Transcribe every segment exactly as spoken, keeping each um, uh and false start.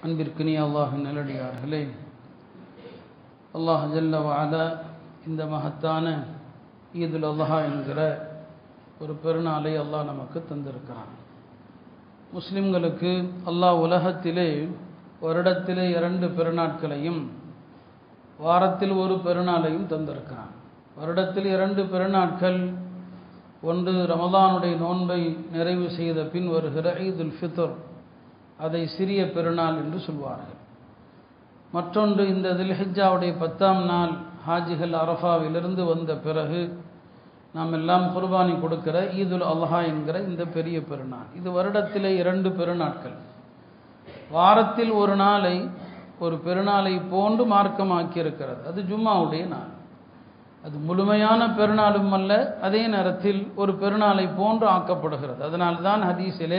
அன்பிற்கினிய அல்லாஹின் நல்லடியார்களே, அல்லாஹ் ஜல்ல வஅலா இந்த மகத்தான ஈதுல் அல்ஹா என்கிற ஒரு பெருநாளை அல்லாஹ் நமக்கு தந்திருக்கிறான். முஸ்லிம்களுக்கு அல்லாஹ் உலகத்திலே வருடத்திலே இரண்டு பெருநாட்களையும் வாரத்தில் ஒரு பெருநாளையும் தந்திருக்கிறான். வருடத்தில் இரண்டு பெருநாட்கள், ஒன்று ரமதானுடைய நோன்பை நிறைவு செய்த பின் வருகிற ஈதுல் ஃபித்ர், அதை சிறிய பெருநாள் என்று சொல்வார்கள். மற்றொன்று இந்த தில்ஹிஜ்ஜாவுடைய பத்தாம் நாள் ஹாஜிகள் அரஃபாவிலிருந்து வந்த பிறகு நாம் எல்லாம் குர்பானி கொடுக்கிற ஈதுல் அல்ஹா என்கிற இந்த பெரிய பெருநாள். இது வருடத்திலே இரண்டு பெருநாட்கள். வாரத்தில் ஒரு நாளை ஒரு பெருநாளை போன்று மார்க்கமாக்கி இருக்கிறது. அது ஜும்மாவுடைய நாள். அது முழுமையான பெருநாளும் அல்ல, அதே நேரத்தில் ஒரு பெருநாளை போன்று ஆக்கப்படுகிறது. அதனால்தான் ஹதீஸிலே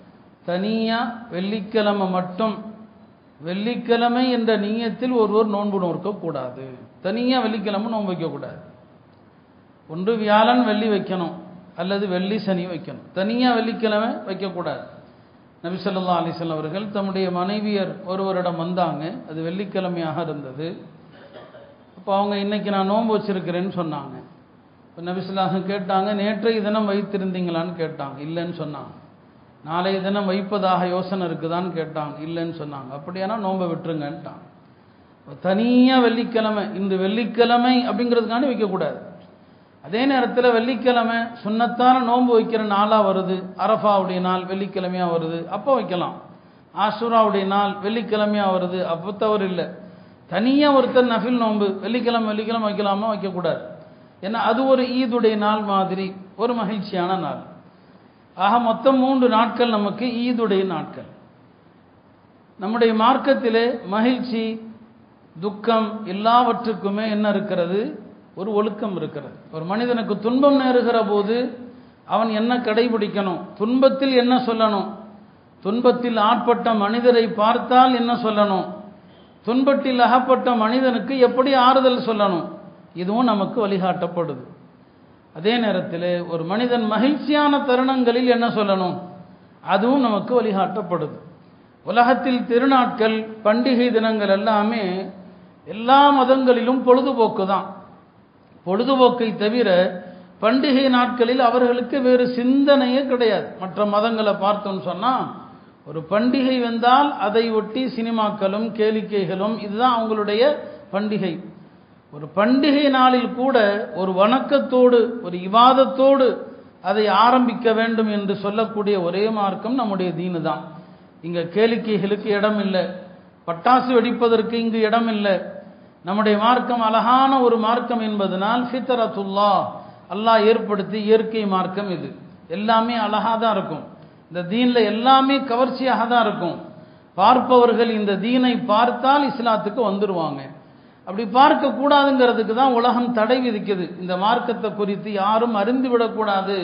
தனியாக வெள்ளிக்கிழமை மட்டும், வெள்ளிக்கிழமை என்ற நீயத்தில் ஒருவர் நோன்பு நோக்கக்கூடாது. தனியாக வெள்ளிக்கிழமை நோன்பு வைக்கக்கூடாது. ஒன்று வியாழன் வெள்ளி வைக்கணும், அல்லது வெள்ளி சனி வைக்கணும். தனியாக வெள்ளிக்கிழமை வைக்கக்கூடாது. நபி ஸல்லல்லாஹு அலைஹி வஸல்லம் அவர்கள் தம்முடைய மனைவியர் ஒருவரிடம் வந்தாங்க. அது வெள்ளிக்கிழமையாக இருந்தது. அப்போ அவங்க இன்னைக்கு நான் நோன்பு வச்சிருக்கிறேன்னு சொன்னாங்க. இப்போ நபி ஸல்லல்லாஹு கேட்டாங்க, நேற்றைய தினம் வைத்திருந்தீங்களான்னு கேட்டாங்க. இல்லைன்னு சொன்னாங்க. நாளைய தினம் வைப்பதாக யோசனை இருக்குதான்னு கேட்டாங்க. இல்லைன்னு சொன்னாங்க. அப்படியானா நோன்பை விட்டுருங்கன்ட்டாங்க. தனியாக வெள்ளிக்கிழமை, இந்த வெள்ளிக்கிழமை அப்படிங்கிறதுக்காண்டி வைக்கக்கூடாது. அதே நேரத்தில் வெள்ளிக்கிழமை சுன்னத்தான நோன்பு வைக்கிற நாளாக வருது, அரஃபாவுடைய நாள் வெள்ளிக்கிழமையாக வருது, அப்போ வைக்கலாம். ஆஷூராவுடைய நாள் வெள்ளிக்கிழமையாக வருது, அப்போ தவறு இல்லை. தனியாக ஒருத்தர் நஃபில் நோன்பு வெள்ளிக்கிழமை வெள்ளிக்கிழமை வைக்கலாமா? வைக்கக்கூடாது. ஏன்னா அது ஒரு ஈதுடைய நாள் மாதிரி, ஒரு மகிழ்ச்சியான நாள். ஆக மொத்தம் மூன்று நாட்கள் நமக்கு ஈதுடைய நாட்கள். நம்முடைய மார்க்கத்திலே மகிழ்ச்சி, துக்கம் எல்லாவற்றுக்குமே என்ன இருக்கிறது? ஒரு ஒழுக்கம் இருக்கிறது. ஒரு மனிதனுக்கு துன்பம் நேருகிற போது அவன் என்ன கடைபிடிக்கணும்? துன்பத்தில் என்ன சொல்லணும்? துன்பத்தில் ஆட்பட்ட மனிதரை பார்த்தால் என்ன சொல்லணும்? துன்பத்தில் அகப்பட்ட மனிதனுக்கு எப்படி ஆறுதல் சொல்லணும்? இதுவும் நமக்கு வழிகாட்டப்படுது. அதே நேரத்தில் ஒரு மனிதன் மகிழ்ச்சியான தருணங்களில் என்ன சொல்லணும்? அதுவும் நமக்கு வழிகாட்டப்படுது. உலகத்தில் திருநாட்கள், பண்டிகை தினங்கள் எல்லாமே எல்லா மதங்களிலும் பொழுதுபோக்கு தான். பொழுதுபோக்கை தவிர பண்டிகை நாட்களில் அவர்களுக்கு வேறு சிந்தனையே கிடையாது. மற்ற மதங்களை பார்த்தோம்னு சொன்னால், ஒரு பண்டிகை வந்தால் அதை ஒட்டி சினிமாக்களும் கேளிக்கைகளும், இதுதான் அவங்களுடைய பண்டிகை. ஒரு பண்டிகை நாளில் கூட ஒரு வணக்கத்தோடு, ஒரு இபாதத்தோடு அதை ஆரம்பிக்க வேண்டும் என்று சொல்லக்கூடிய ஒரே மார்க்கம் நம்முடைய தீனு தான். இங்கே கேளிக்கைகளுக்கு இடம் இல்லை, பட்டாசு வெடிப்பதற்கு இங்கு இடம் இல்லை. நம்முடைய மார்க்கம் அழகான ஒரு மார்க்கம் என்பதனால் ஃபித்ரத்துல்லா, அல்லாஹ் ஏற்படுத்தி இயற்கை மார்க்கம் இது. எல்லாமே அழகாக தான் இருக்கும். இந்த தீனில் எல்லாமே கவர்ச்சியாக தான் இருக்கும். பார்ப்பவர்கள் இந்த தீனை பார்த்தால் இஸ்லாத்துக்கு வந்துடுவாங்க. அப்படி பார்க்கக்கூடாதுங்கிறதுக்கு தான் உலகம் தடை விதிக்குது. இந்த மார்க்கத்தை குறித்து யாரும் அறிந்து விடக்கூடாது,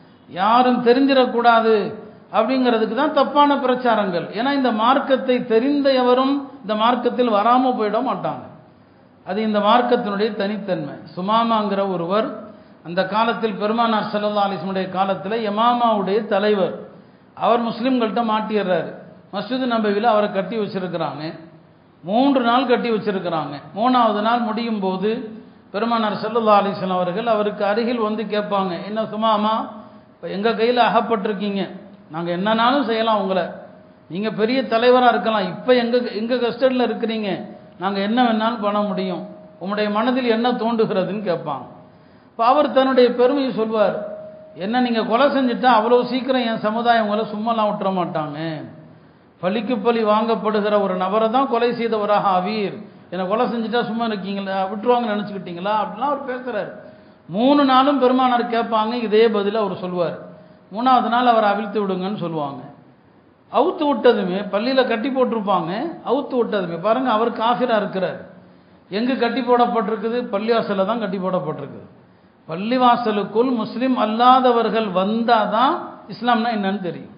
யாரும் தெரிஞ்சிடக்கூடாது அப்படிங்கிறதுக்கு தான் தப்பான பிரச்சாரங்கள். ஏன்னா இந்த மார்க்கத்தை தெரிந்த எவரும் இந்த மார்க்கத்தில் வராமல் போயிட மாட்டாங்க. அது இந்த மார்க்கத்தினுடைய தனித்தன்மை. சுமாமாங்கிற ஒருவர் அந்த காலத்தில் பெருமானார் ஸல்லல்லாஹு அலைஹி வஸல்லம் காலத்தில் யமாமாவுடைய தலைவர், அவர் முஸ்லீம்கள்ட்ட மாட்டிடுறாரு. மஸ்ஜித் நபவியில் அவரை கட்டி வச்சிருக்கிறாங்க. மூன்று நாள் கட்டி வச்சிருக்கிறாங்க. மூணாவது நாள் முடியும் போது பெருமானார் ஸல்லல்லாஹு அலைஹி வஸல்லம் அவர்கள் அவருக்கு அருகில் வந்து கேட்பாங்க, என்ன சுமாமா, இப்போ எங்கள் கையில் அகப்பட்டிருக்கீங்க, நாங்கள் என்னன்னாலும் செய்யலாம், உங்களை நீங்கள் பெரிய தலைவராக இருக்கலாம், இப்போ எங்கள் எங்கள் கஸ்டடியில் இருக்கிறீங்க, நாங்கள் என்ன வேணாலும் பண்ண முடியும், உங்களுடைய மனதில் என்ன தோன்றுகிறதுன்னு கேட்பாங்க. இப்போ அவர் தன்னுடைய பெருமையை சொல்வார், என்ன நீங்கள் கொலை செஞ்சுட்டா அவ்வளோ சீக்கிரம் என் சமுதாயம் உங்களை சும்மாலாம் விட்டுற மாட்டாங்க, பழிக்கு பழி வாங்கப்படுகிற ஒரு நபரை தான் கொலை செய்தவராக ஆவீர், என்னை கொலை செஞ்சுட்டா சும்மா இருக்கீங்களா, விட்டுருவாங்கன்னு நினச்சிக்கிட்டீங்களா அப்படிலாம் அவர் பேசுகிறார். மூணு நாளும் பெருமானார் கேட்பாங்க, இதே பதில் அவர் சொல்வார். மூணாவது நாள் அவரை அவிழ்த்து விடுங்கன்னு சொல்லுவாங்க. அவுத்து விட்டதுமே, பள்ளியில் கட்டி போட்டிருப்பாங்க, அவுத்து விட்டதுமே பாருங்கள், அவர் காஃபிராக இருக்கிறார். எங்கே கட்டி போடப்பட்டிருக்குது? பள்ளிவாசலில் தான் கட்டி போடப்பட்டிருக்குது. பள்ளிவாசலுக்குள் முஸ்லீம் அல்லாதவர்கள் வந்தால் தான் இஸ்லாம்னா என்னன்னு தெரியும்.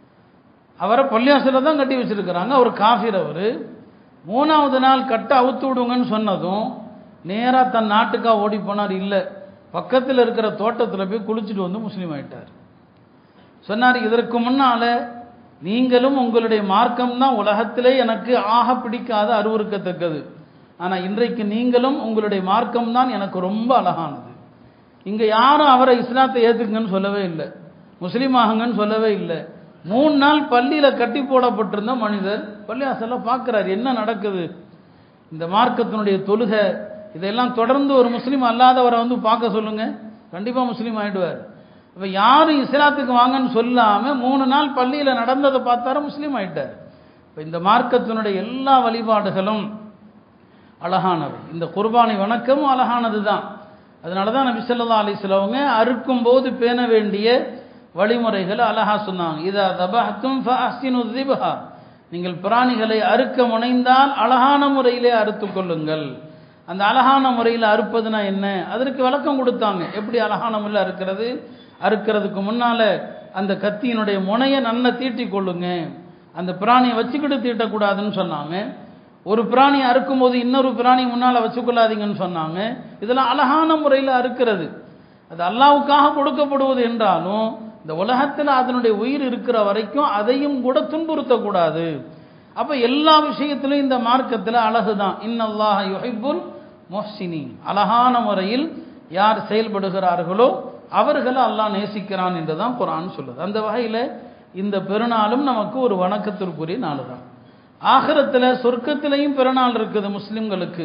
அவரை பள்ளிவாசலில் தான் கட்டி வச்சிருக்கிறாங்க, அவர் காஃபிர். அவர் மூணாவது நாள் கட்ட அவுத்து விடுங்கன்னு சொன்னதும் நேராக தன் நாட்டுக்காக ஓடி போனார். இல்லை, பக்கத்தில் இருக்கிற தோட்டத்தில் போய் குளிச்சுட்டு வந்து முஸ்லீம் ஆகிட்டார். சொன்னார், இதற்கு முன்னால் நீங்களும் உங்களுடைய மார்க்கம் தான் உலகத்திலே எனக்கு ஆக பிடிக்காத அருவருக்கத்தக்கது. ஆனால் இன்றைக்கு நீங்களும் உங்களுடைய மார்க்கம் தான் எனக்கு ரொம்ப அழகானது. இங்கே யாரும் அவரை இஸ்லாத்தை ஏற்றுக்குங்கன்னு சொல்லவே இல்லை, முஸ்லீம் ஆகுங்கன்னு சொல்லவே இல்லை. மூணு நாள் பள்ளியில் கட்டி போடப்பட்டிருந்த மனிதர் பள்ளியாசல்ல பார்க்குறாரு, என்ன நடக்குது, இந்த மார்க்கத்தினுடைய தொழுகை இதெல்லாம் தொடர்ந்து ஒரு முஸ்லீம் அல்லாதவரை வந்து பார்க்க சொல்லுங்க, கண்டிப்பாக முஸ்லீம் ஆகிடுவார். இப்போ யாரும் இஸ்லாத்துக்கு வாங்கன்னு சொல்லாமல் மூணு நாள் பள்ளியில் நடந்ததை பார்த்தார முஸ்லீம் ஆகிட்டார். இப்போ இந்த மார்க்கத்தினுடைய எல்லா வழிபாடுகளும் அழகானவை. இந்த குர்பானி வணக்கமும் அழகானது தான். அதனால தான் நபி ஸல்லல்லாஹு அலைஹி வஸல்லம் அவங்க அறுக்கும் போது பேண வேண்டிய வழிமுறைகளை அழகா சொன்னாங்க. இதா தபஹ்தும் ஃபஅஹ்சினு ذிபஹா, நீங்கள் பிராணிகளை அறுக்க முனைந்தால் அழகான முறையிலே அறுத்து கொள்ளுங்கள். அந்த அழகான முறையில் அறுப்பதுனா என்ன, அதற்கு விளக்கம் கொடுத்தாங்க. எப்படி அழகான முறையில் அறுக்கிறது, அறுக்கிறதுக்கு முன்னால அந்த கத்தியினுடைய முனையை நல்லா தீட்டி கொள்ளுங்க, அந்த பிராணியை வச்சுக்கிட்டு தீட்டக்கூடாதுன்னு சொன்னாங்க. ஒரு பிராணி அறுக்கும் போது இன்னொரு பிராணி முன்னால் வச்சுக்கொள்ளாதீங்கன்னு சொன்னாங்க. இதெல்லாம் அழகான முறையில் அறுக்கிறது. அது அல்லாஹ்வுக்காக கொடுக்கப்படுவது என்றாலும் இந்த உலகத்தில் அதனுடைய உயிர் இருக்கிற வரைக்கும் அதையும் கூட துன்புறுத்தக்கூடாது. அப்போ எல்லா விஷயத்திலும் இந்த மார்க்கத்தில் அழகு தான். இன்னல்லாஹ யுஹிப்புல் முஹ்சினீன், அழகான முறையில் யார் செயல்படுகிறார்களோ அவர்களை அல்லாஹ் நேசிக்கிறான் என்று தான் குர்ஆன் சொல்லுது. அந்த வகையில் இந்த பெருநாளும் நமக்கு ஒரு வணக்கத்திற்குரிய நாள் தான். ஆகிரத்தில் சொர்க்கத்திலையும் பெருநாள் இருக்குது முஸ்லிம்களுக்கு.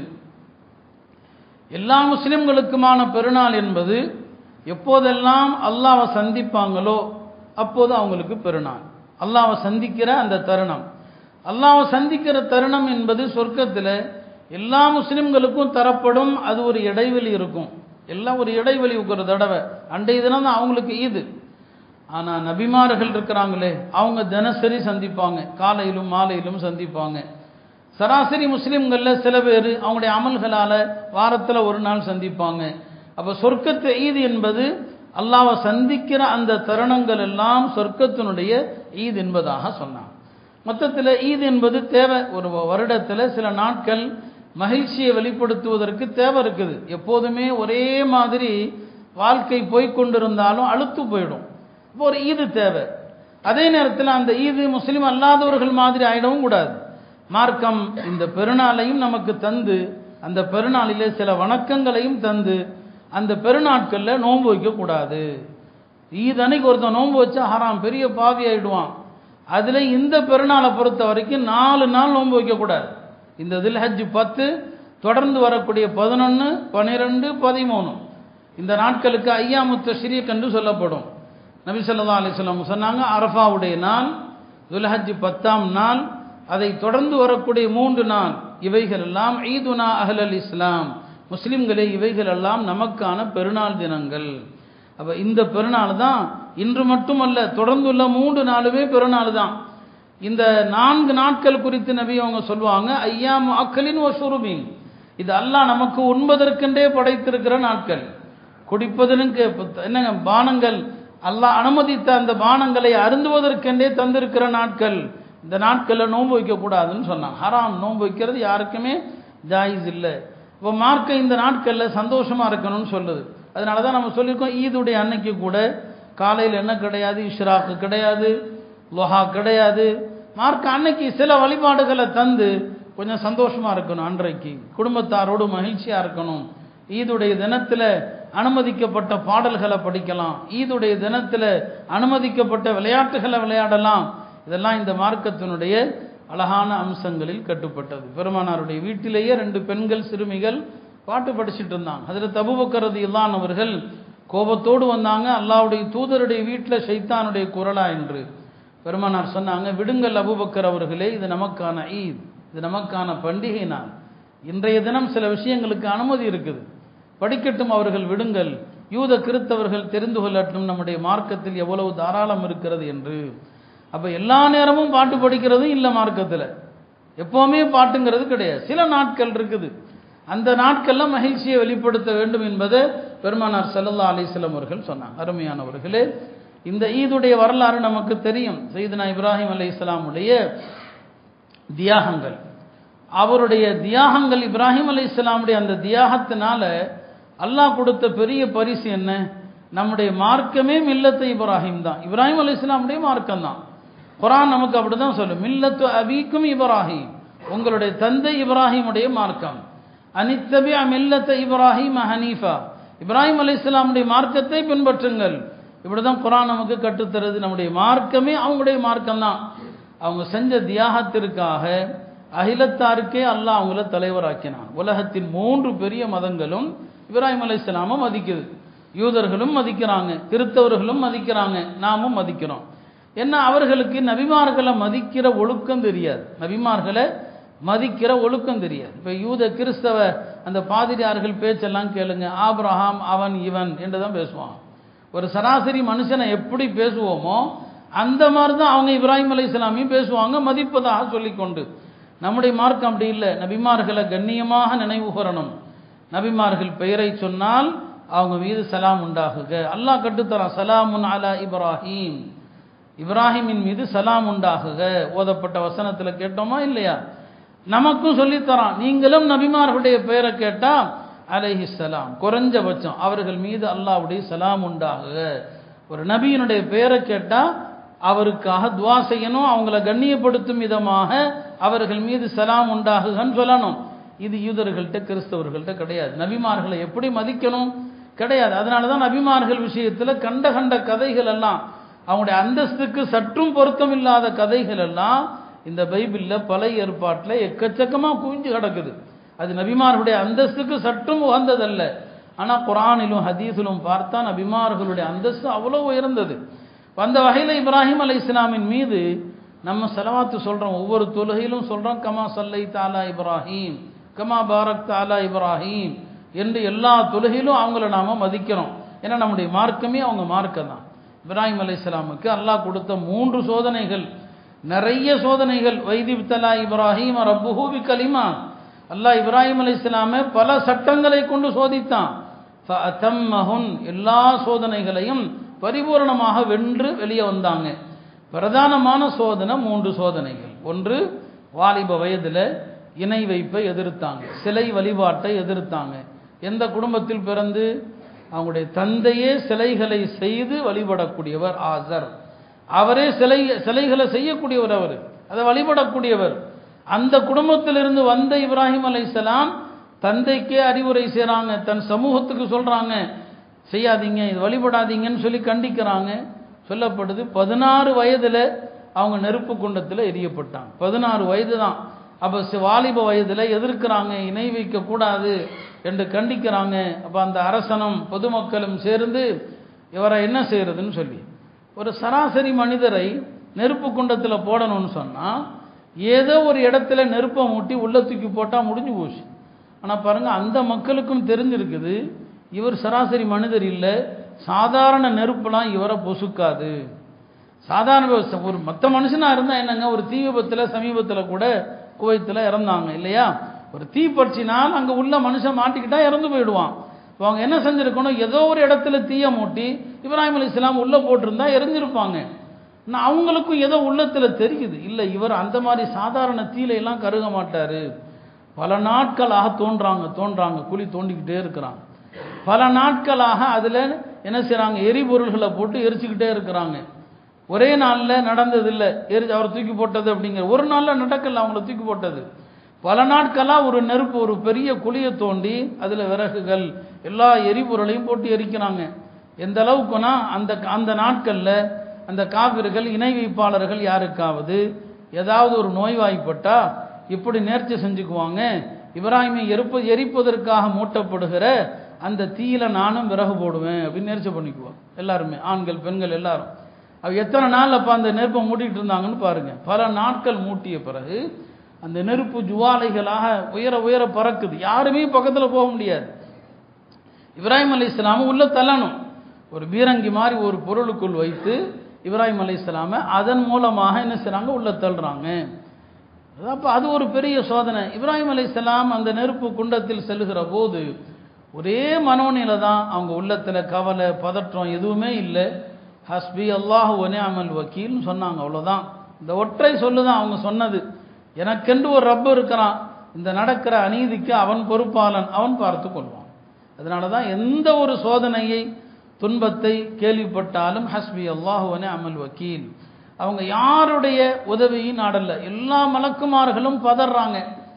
எல்லா முஸ்லிம்களுக்குமான பெருநாள் என்பது எப்போதெல்லாம் அல்லாஹ்வை சந்திப்பாங்களோ அப்போது அவங்களுக்கு பெருநாள். அல்லாஹ்வை சந்திக்கிற அந்த தருணம், அல்லாஹ்வை சந்திக்கிற தருணம் என்பது சொர்க்கத்தில் எல்லா முஸ்லிம்களுக்கும் தரப்படும். அது ஒரு இடைவெளி இருக்கும், எல்லாம் ஒரு இடைவெளி ஒரு தடவை. அன்றைய தினம் தான் அவங்களுக்கு ஈது. ஆனால் நபிமார்கள் இருக்கிறாங்களே அவங்க தினசரி சந்திப்பாங்க, காலையிலும் மாலையிலும் சந்திப்பாங்க. சராசரி முஸ்லீம்களில் சில பேர் அவங்களுடைய அமல்களால் வாரத்தில் ஒரு நாள் சந்திப்பாங்க. அப்போ சொர்க்கத்து ஈது என்பது அல்லாஹ்வை சந்திக்கிற அந்த தருணங்கள் எல்லாம் சொர்க்கத்தினுடைய ஈது என்பதாக சொன்னாங்க. மொத்தத்தில் ஈது என்பது தேவை. ஒரு வருடத்தில் சில நாட்கள் மகிழ்ச்சியை வெளிப்படுத்துவதற்கு தேவை இருக்குது. எப்போதுமே ஒரே மாதிரி வாழ்க்கை போய்கொண்டிருந்தாலும் அழுத்து போயிடும். இப்போ ஒரு ஈது தேவை. அதே நேரத்தில் அந்த ஈது முஸ்லீம் அல்லாதவர்கள் மாதிரி ஆயிடவும் கூடாது. மார்க்கம் இந்த பெருநாளையும் நமக்கு தந்து அந்த பெருநாளிலே சில வணக்கங்களையும் தந்து அந்த பெருநாட்களில் நோன்பு வைக்கக்கூடாது. ஈது அன்னைக்கு ஒருத்தன் நோன்பு வச்சா ஹராம், பெரிய பாவி ஆயிடுவான். அதில் இந்த பெருநாளை பொறுத்த வரைக்கும் நாலு நாள் நோன்பு வைக்கக்கூடாது. இந்த தில்ஹஜ் பத்து தொடர்ந்து வரக்கூடிய பதினொன்று பன்னிரெண்டு பதிமூணு இந்த நாட்களுக்கு ஐயாமு தஷ்ரீக் என்று சொல்லப்படும். நபி ஸல்லல்லாஹு அலைஹி வஸல்லம் சொன்னாங்க, அரஃபாவுடைய நாள், துல்ஹஜ் பத்தாம் நாள், அதை தொடர்ந்து வரக்கூடிய மூன்று நாள், இவைகள் எல்லாம் ஈதுனா அஹ்லல் இஸ்லாம், முஸ்லிம்களே இவைகள் எல்லாம் நமக்கான பெருநாள் தினங்கள். அப்போ இந்த பெருநாள் தான் இன்று மட்டுமல்ல, தொடர்ந்துள்ள மூன்று நாளுமே பெருநாள் தான். இந்த நான்கு நாட்கள் குறித்து நபி அவங்க சொல்லுவாங்க, ஐயாம் அக்கலின் வஷுருபின், இது அல்லாஹ் நமக்கு உண்பதற்கென்றே படைத்திருக்கிற நாட்கள். குடிப்பதற்கு என்னங்க பானங்கள், அல்லாஹ் அனுமதித்த அந்த பானங்களை அருந்துவதற்கென்றே தந்திருக்கிற நாட்கள். இந்த நாட்களில் நோன்பு வைக்கக்கூடாதுன்னு சொன்னாங்க. ஹராம், நோன்பு வைக்கிறது யாருக்குமே ஜாயிஸ் இல்லை. இப்போ மார்க்க இந்த நாட்களில் சந்தோஷமாக இருக்கணும்னு சொல்லுது. அதனால தான் நம்ம சொல்லியிருக்கோம், ஈதுடைய அன்னைக்கு கூட காலையில் என்ன கிடையாது, இஷ்ராக்கு கிடையாது, லொஹா கிடையாது. மார்க்க அன்னைக்கு சில வழிபாடுகளை தந்து கொஞ்சம் சந்தோஷமாக இருக்கணும். அன்றைக்கு குடும்பத்தாரோடு மகிழ்ச்சியாக இருக்கணும். ஈதுடைய தினத்தில் அனுமதிக்கப்பட்ட பாடல்களை படிக்கலாம், ஈதுடைய தினத்தில் அனுமதிக்கப்பட்ட விளையாட்டுகளை விளையாடலாம். இதெல்லாம் இந்த மார்க்கத்தினுடைய அழகான அம்சங்களில் கட்டுப்பட்டது. பெருமானாருடைய வீட்டிலேயே ரெண்டு பெண்கள் சிறுமிகள் பாட்டு படிச்சுட்டு இருந்தாங்க. ஹஜ்ரத் அபூபக்கர் ரலியல்லாஹு அவர்கள் கோபத்தோடு வந்தாங்க, அல்லாஹ்வுடைய தூதருடைய வீட்டில் ஷைத்தானுடைய குரலா என்று. பெருமானார் சொன்னாங்க, விடுங்கள் அபூபக்கர் அவர்களே, இது நமக்கான ஈத், இது நமக்கான பண்டிகை நாள். இன்றைய தினம் சில விஷயங்களுக்கு அனுமதி இருக்குது, படிக்கட்டும் அவர்கள், விடுங்கள். யூத கிறிஸ்தவர்கள் தெரிந்து கொள்ளட்டும் நம்முடைய மார்க்கத்தில் எவ்வளவு தாராளம் இருக்கிறது என்று. அப்போ எல்லா நேரமும் பாட்டு படிக்கிறதும் இல்லை மார்க்கத்தில், எப்போவுமே பாட்டுங்கிறது கிடையாது. சில நாட்கள் இருக்குது, அந்த நாட்களில் மகிழ்ச்சியை வெளிப்படுத்த வேண்டும் என்பதை பெருமானார் ஸல்லல்லாஹு அலைஹி வஸல்லம் அவர்கள் சொன்னாங்க. அருமையானவர்களே, இந்த ஈதுடைய வரலாறு நமக்கு தெரியும். சையதுனா இப்ராஹிம் அலைஹிஸ்ஸலாமுடைய தியாகங்கள், அவருடைய தியாகங்கள், இப்ராஹிம் அலைஹிஸ்ஸலாமுடைய அந்த தியாகத்தினால அல்லாஹ் கொடுத்த பெரிய பரிசு என்ன? நம்முடைய மார்க்கமே மில்லத்தை இப்ராஹிம் தான், இப்ராஹிம் அலைஹிஸ்ஸலாமுடைய மார்க்கம் தான். குர்ஆன் நமக்கு அப்படிதான் சொல்லும். மில்லத்து அபீக்கும் இப்ராஹிம், உங்களுடைய தந்தை இப்ராஹிமுடைய மார்க்கம். அனித்தபி மில்லத்த இப்ராஹிம் ஹனீஃபா, இப்ராஹிம் அலைஹிஸ்ஸலாமுடைய மார்க்கத்தை பின்பற்றுங்கள். இப்படிதான் குர்ஆன் நமக்கு கற்றுத்தருது. நம்முடைய மார்க்கமே அவங்களுடைய மார்க்கம் தான். அவங்க செஞ்ச தியாகத்திற்காக அகிலத்தாருக்கே அல்லாஹ் அவங்கள தலைவராக்கினான். உலகத்தின் மூன்று பெரிய மதங்களும் இப்ராஹிம் அலைஹிஸ்ஸலாமை மதிக்குது. யூதர்களும் மதிக்கிறாங்க, கிறிஸ்தவர்களும் மதிக்கிறாங்க, நாமும் மதிக்கிறோம். என்ன, அவர்களுக்கு நபிமார்களை மதிக்கிற ஒழுக்கம் தெரியாது. நபிமார்களை மதிக்கிற ஒழுக்கம் தெரியாது. இப்போ யூத கிறிஸ்தவ அந்த பாதிரியார்கள் பேச்செல்லாம் கேளுங்க, ஆபிரஹாம் அவன் இவன் என்று தான் பேசுவான். ஒரு சராசரி மனுஷனை எப்படி பேசுவோமோ அந்த மாதிரி தான் அவங்க இப்ராஹிம் அலைஹிஸ்ஸலாமையும் பேசுவாங்க, மதிப்பதாக சொல்லிக்கொண்டு. நம்முடைய மார்க்கம் அப்படி இல்லை. நபிமார்களை கண்ணியமாக நினைவு கூறணும். நபிமார்கள் பெயரை சொன்னால் அவங்க மீது சலாம் உண்டாகுக. அல்லாஹ் கட்டுத்தரான், சலாமுன் அலா இப்ராஹிம், இப்ராஹிமின் மீது சலாம் உண்டாகுக. ஓதப்பட்ட வசனத்தில் கேட்டோமா இல்லையா? நமக்கும் சொல்லித்தரான், நீங்களும் நபிமார்களுடைய பெயரை கேட்டா அலைஹிஸ்ஸலாம், குறைஞ்சபட்சம் அவர்கள் மீது அல்லாஹ்வுடைய சலாம் உண்டாகுக. ஒரு நபியினுடைய பெயரை கேட்டா அவருக்காக துவா செய்யணும், அவங்கள கண்ணியப்படுத்தும் விதமாக அவர்கள் மீது சலாம் உண்டாகுகன்னு சொல்லணும். இது யூதர்கள்ட்ட கிறிஸ்தவர்கள்ட்ட கிடையாது. நபிமார்களை எப்படி மதிக்கணும் கிடையாது. அதனால தான் நபிமார்கள் விஷயத்தில் கண்ட கண்ட கதைகள் எல்லாம், அவங்களுடைய அந்தஸ்துக்கு சற்றும் பொருத்தம் இல்லாத கதைகள் எல்லாம் இந்த பைபிளில் பழைய ஏற்பாட்டில் எக்கச்சக்கமாக குவிஞ்சு கிடக்குது. அது நபிமார்களுடைய அந்தஸ்துக்கு சற்றும் உகந்ததல்ல. ஆனால் குர்ஆனிலும் ஹதீஸிலும் பார்த்தா நபிமார்களுடைய அந்தஸ்து அவ்வளோ உயர்ந்தது. அந்த வகையில் இப்ராஹிம் அலைஹிஸ்ஸலாமின் மீது நம்ம ஸலவாத்து சொல்கிறோம். ஒவ்வொரு தொழுகையிலும் சொல்கிறோம், கமா சல்லை தாலா இப்ராஹிம், கமா பாரக் தாலா இப்ராஹிம் என்று எல்லா தொழுகையிலும் அவங்கள நாம் மதிக்கிறோம். ஏன்னா நம்முடைய மார்க்கமே அவங்க மார்க்கம் தான். இப்ராஹிம் அலைஹிஸ்ஸலாமுக்கு அல்லாஹ் கொடுத்த மூன்று சோதனைகள், நிறைய சோதனைகள். வைதிப்தலா இப்ராஹிம் ரப்புஹு பிகலிமா, அல்லாஹ் இப்ராஹிம் அலைஹிஸ்ஸலாமை பல சட்டங்களை கொண்டு சோதித்தான். ஃபஅதம்மஹுன், எல்லா சோதனைகளையும் பரிபூர்ணமாக வென்று வெளியே வந்தாங்க. பிரதானமான சோதனை மூன்று சோதனைகள். ஒன்று, வாலிப வயதில் இணை வைப்பை எதிர்த்தாங்க, சிலை வழிபாட்டை எதிர்த்தாங்க. எந்த குடும்பத்தில் பிறந்து? அவங்களுடைய தந்தையே சிலைகளை செய்து வழிபடக்கூடியவர் ஆசர். அவரே சிலை சிலைகளை செய்யக்கூடியவர், அவர் அதை வழிபடக்கூடியவர். அந்த குடும்பத்திலிருந்து வந்த இப்ராஹிம் அலைஹிஸ்ஸலாம் தந்தைக்கே அறிவுரை செய்கிறாங்க, தன் சமூகத்துக்கு சொல்கிறாங்க, செய்யாதீங்க, இது வழிபடாதீங்கன்னு சொல்லி கண்டிக்கிறாங்க. சொல்லப்படுது பதினாறு வயதில் அவங்க நெருப்பு குண்டத்தில் எரியப்பட்டாங்க. பதினாறு வயது தான். அப்போ வாலிப வயதில் எதிர்க்கிறாங்க, இணை வைக்கக்கூடாது என்று கண்டிக்கிறாங்க. அப்போ அந்த அரசனும் பொதுமக்களும் சேர்ந்து இவரை என்ன செய்யறதுன்னு சொல்லி, ஒரு சராசரி மனிதரை நெருப்பு குண்டத்தில் போடணும்னு சொன்னால் ஏதோ ஒரு இடத்துல நெருப்பை மூட்டி உள்ள தூக்கி போட்டால் முடிஞ்சு போச்சு. ஆனால் பாருங்கள், அந்த மக்களுக்கும் தெரிஞ்சிருக்குது இவர் சராசரி மனிதர் இல்லை, சாதாரண நெருப்பெல்லாம் இவரை பொசுக்காது. சாதாரண ஒரு மற்ற மனுஷனாக இருந்தால் என்னங்க, ஒரு தீ விபத்தில் சமீபத்தில் கூட குவைத்தில் இறந்தாங்க இல்லையா? ஒரு தீ பற்றினால் அங்கே உள்ள மனுஷன் மாட்டிக்கிட்டா இறந்து போயிடுவான். இப்போ அவங்க என்ன செஞ்சுருக்கணும், ஏதோ ஒரு இடத்துல தீயை மூட்டி இப்ராஹிம் அலைஹிஸ்ஸலாம் உள்ளே போட்டிருந்தா எரிஞ்சிருப்பாங்க. ஆனால் அவங்களுக்கும் ஏதோ உள்ளத்தில் தெரியுது, இல்லை இவர் அந்த மாதிரி சாதாரண தீலையெல்லாம் கருக மாட்டார். பல நாட்களாக தோன்றாங்க தோன்றாங்க குழி தோண்டிக்கிட்டே இருக்கிறாங்க. பல நாட்களாக அதில் என்ன செய்கிறாங்க, எரிபொருள்களை போட்டு எரிச்சுக்கிட்டே இருக்கிறாங்க. ஒரே நாளில் நடந்ததில்லை எரி அவர் தூக்கி போட்டது அப்படிங்கிற, ஒரு நாளில் நடக்கல அவங்கள தூக்கி போட்டது. பல நாட்களாக ஒரு நெருப்பு, ஒரு பெரிய குழியை தோண்டி அதில் விறகுகள் எல்லா எரிபொருளையும் போட்டு எரிக்கிறாங்க. எந்த அளவுக்குனா அந்த அந்த நாட்களில் அந்த காபிர்கள் இணை வைப்பாளர்கள் யாருக்காவது ஏதாவது ஒரு நோய்வாய்ப்பட்டால் இப்படி நேர்ச்சி செஞ்சுக்குவாங்க, இப்ராஹிமை எரிப்ப எரிப்பதற்காக மூட்டப்படுகிற அந்த தீயில நானும் விறகு போடுவேன் அப்படின்னு நேர்ச்சி பண்ணிக்குவோம் எல்லாருமே, ஆண்கள் பெண்கள் எல்லாரும். அவ எத்தனை நாள் அப்போ அந்த நெருப்பை மூட்டிகிட்டு இருந்தாங்கன்னு பாருங்க. பல நாட்கள் மூட்டிய பிறகு அந்த நெருப்பு ஜுவாலைகளாக உயர உயர பறக்குது, யாருமே பக்கத்தில் போக முடியாது. இப்ராஹிம் அலைஹிஸ்ஸலாம் உள்ள தள்ளணும், ஒரு பீரங்கி மாதிரி ஒரு பொருளுக்குள் வைத்து இப்ராஹிம் அலைஹிஸ்ஸலாமை அதன் மூலமாக என்ன செய்றாங்க, உள்ள தள்ளுறாங்க. அப்போ அது ஒரு பெரிய சோதனை. இப்ராஹிம் அலைஹிஸ்ஸலாம் அந்த நெருப்பு குண்டத்தில் செல்லுகிற போது ஒரே மனோநிலை தான், அவங்க உள்ளத்தில் கவலை பதற்றம் எதுவுமே இல்லை. ஹஸ்பி அல்லாஹு வ நிஅமல் வக்கீல்னு சொன்னாங்க, அவ்வளோதான். இந்த ஒற்றை சொல்லு தான் அவங்க சொன்னது. எனக்கென்று ஒரு ரப்பு இருக்கிறான், இந்த நடக்கிற அநீதிக்கு அவன் பொறுப்பாளன், அவன் பார்த்து கொள்வான். அதனால தான் எந்த ஒரு சோதனையை துன்பத்தை கேள்விப்பட்டாலும் ஹஸ்பி அல்லாஹு வ நிஅமல் வக்கீல், அவங்க யாருடைய உதவியும் நாடல்ல. எல்லா மலக்குமார்களும் பதறாங்க.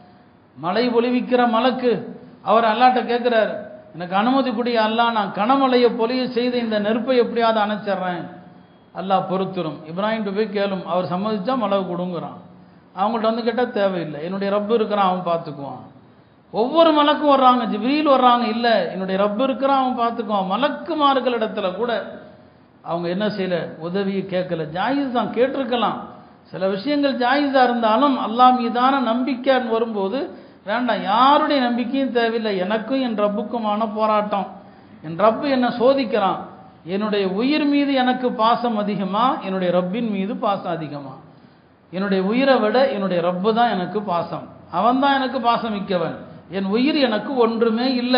மழை பொழிவிக்கிற மலக்கு அவர் அல்லாட்ட கேட்கிறார், எனக்கு அனுமதி கூடிய அல்லா, நான் கனமழையை பொழிய செய்து இந்த நெருப்பை எப்படியாவது அணைச்சிட்றேன். அல்லாஹ் பொறுத்துரும். இப்ராஹிம் போய் கேளும், அவர் சம்மதிச்சா மழை கொடுங்கிறான். அவங்கள்ட்ட வந்து கேட்டால் தேவையில்லை, என்னுடைய ரப்பு இருக்கிறான், அவன் பார்த்துக்குவான். ஒவ்வொரு மலக்கும் வர்றாங்க, ஜிப்ரீல் வர்றாங்க, இல்லை என்னுடைய ரப்பு இருக்கிறான், அவன் பார்த்துக்குவான். மலக்குமார்கள் இடத்துல கூட அவங்க என்ன செய்யல, உதவியை கேட்கல. ஜாயிஸ் தான், கேட்டிருக்கலாம். சில விஷயங்கள் ஜாயிஸாக இருந்தாலும் அல்லாஹ் மீதான நம்பிக்கைன்னு வரும்போது வேண்டாம், யாருடைய நம்பிக்கையும் தேவையில்லை. எனக்கும் என் ரப்புக்குமான போராட்டம். என் ரப்பு என்னை சோதிக்கிறான். என்னுடைய உயிர் மீது எனக்கு பாசம் அதிகமா, என்னுடைய ரப்பின் மீது பாசம் அதிகமா? என்னுடைய உயிரை விட என்னுடைய ரப்பு தான் எனக்கு பாசம். அவன் தான் எனக்கு பாசம் மிக்கவன். என் உயிர் எனக்கு ஒன்றுமே இல்லை.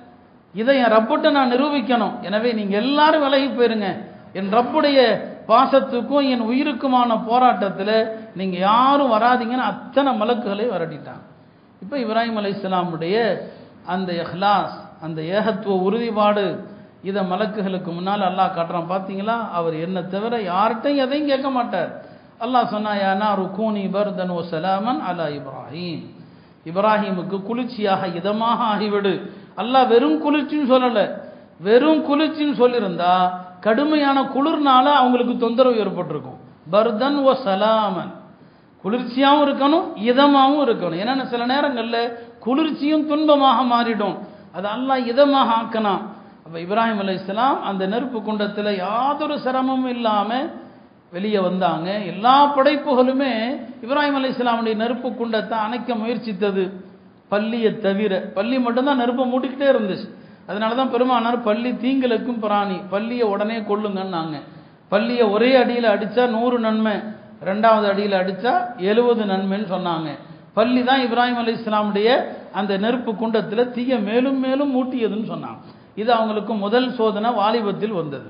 இதை என் ரப்புட்ட நான் நிரூபிக்கணும். எனவே நீங்கள் எல்லாரும் விலகி போயிருங்க. என் ரப்புடைய பாசத்துக்கும் என் உயிருக்குமான போராட்டத்தில் நீங்கள் யாரும் வராதிங்கன்னு அத்தனை மலக்குகளை வரட்டிட்டாங்க. இப்போ இப்ராஹிம் அலைஹிஸ்ஸலாமுடைய அந்த இஹ்லாஸ், அந்த ஏகத்துவ உறுதிப்பாடு, இதை மலக்குகளுக்கு முன்னால் அல்லாஹ் காட்டுறான். பார்த்தீங்களா, அவர் என்ன தவிர யார்கிட்டையும் எதையும் கேட்க மாட்டார். அல்லாஹ் சொன்னா, யா நாரு கூனி பர்தன் வ ஸலாமன் அலா இப்ராஹிம், இப்ராஹிமுக்கு குளிர்ச்சியாக இதமாக ஆகிவிடு. அல்லாஹ் வெறும் குளிர்ச்சின்னு சொல்லலை. வெறும் குளிர்ச்சின்னு சொல்லியிருந்தா கடுமையான குளிர்னால அவங்களுக்கு தொந்தரவு ஏற்பட்டிருக்கும். பர்தன் வ ஸலாமன், குளிர்ச்சியாகவும் இருக்கணும், இதமாகவும் இருக்கணும். ஏன்னா சில நேரங்களில் குளிர்ச்சியும் துன்பமாக மாறிடும். அது அல்லாஹ் இதமாக ஆக்கணும். அப்போ இப்ராஹிம் அலைஹிஸ்ஸலாம் அந்த நெருப்பு குண்டத்தில் யாதொரு சிரமமும் இல்லாமல் வெளியே வந்தாங்க. எல்லா படைப்புகளுமே இப்ராஹிம் அலைஹிஸ்ஸலாமுடைய நெருப்பு குண்டத்தை அணைக்க முயற்சித்தது, பள்ளியை தவிர. பள்ளி மட்டும்தான் நெருப்பை மூட்டிக்கிட்டே இருந்துச்சு. அதனால தான் பெருமானார் பள்ளி தீங்கிலுக்கும் பிராணி, பள்ளியை உடனே கொள்ளுங்கன்னாங்க. பள்ளியை ஒரே அடியில் அடித்தா நூறு நன்மை, ரெண்டாவது அடியில் அடித்தா எழுபது நன்மைன்னு சொன்னாங்க. பள்ளி தான் இப்ராஹிம் அலைஹிஸ்ஸலாமுடைய அந்த நெருப்பு குண்டத்தில் தீய மேலும் மேலும் மூட்டியதுன்னு சொன்னாங்க. இது அவங்களுக்கு முதல் சோதனை வாலிபத்தில் வந்தது.